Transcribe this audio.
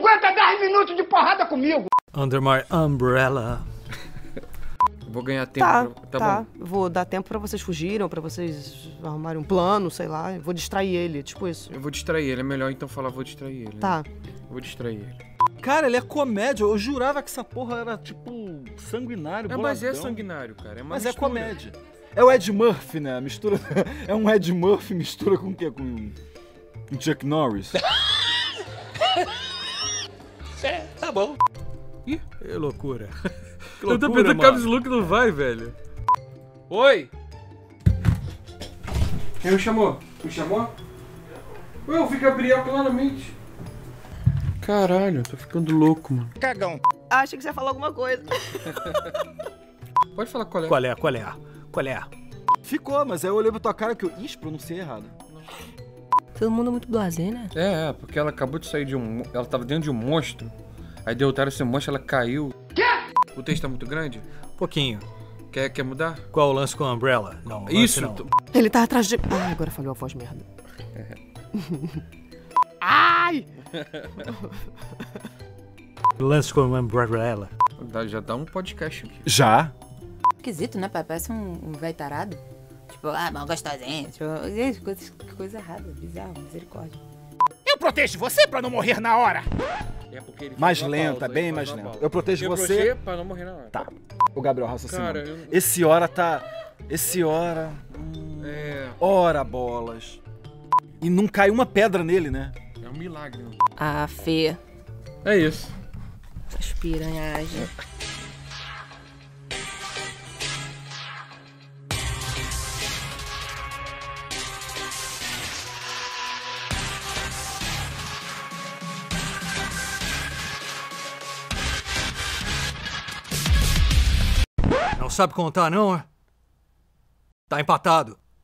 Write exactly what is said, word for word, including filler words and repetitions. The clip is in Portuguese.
aguenta dez minutos de porrada comigo. Under my umbrella. Vou ganhar tempo. Tá, pra... tá, tá. bom. Vou dar tempo pra vocês fugirem, ou pra vocês arrumarem um plano, sei lá. Vou distrair ele, tipo isso. Eu vou distrair ele. É melhor então falar vou distrair ele. Tá. Né? Vou distrair ele. Cara, ele é comédia. Eu jurava que essa porra era, tipo, sanguinário, É, mas é boladão. sanguinário, cara. É uma Mas mistura. é comédia. É o Ed Murphy, né? Mistura... É um Ed Murphy mistura com o quê? Com um Chuck Norris. É, tá bom. Ih, que loucura. Que Eu tô loucura, pensando que mano. Caps Look não vai, velho. Oi! Quem me chamou? Me chamou? Ué, eu vi Gabriel claramente. Caralho, eu tô ficando louco, mano. Cagão. Achei que você ia falar alguma coisa. Pode falar qual é. Qual é, qual é? Qual é? Ficou, mas aí eu olhei pra tua cara que eu... Ixi, pronunciei errado. Todo mundo é muito blasé, né? É, é, porque ela acabou de sair de um... Ela tava dentro de um monstro. Aí derrotaram esse monstro, ela caiu. Quê? O texto tá muito grande? Pouquinho. Quer, quer mudar? Qual o lance com a umbrella? Não, lance Isso! não. Tô... Ele tá atrás de... Ah, agora falhou a voz, merda. Ai! Lance com a umbrella. Dá- Já dá um podcast aqui. Já? Esquisito, né, pai? Parece um, um velho tarado. Tipo, ah, mal gostosinho. Tipo, gente, coisa, que coisa errada, bizarro, misericórdia. Eu protejo você pra não morrer na hora. É porque ele Mais fez uma lenta, pausa, bem ele mais faz uma lenta. pausa. Eu protejo Eu você. proteger pra não morrer na hora. Tá. O Gabriel raciocínio. Cara, eu... Esse hora tá... Esse hora... Hum... É... Ora bolas. E não cai uma pedra nele, né? É um milagre. Ah, Fê. É isso. Essas piranhagem. Não sabe contar, não? É? Tá empatado.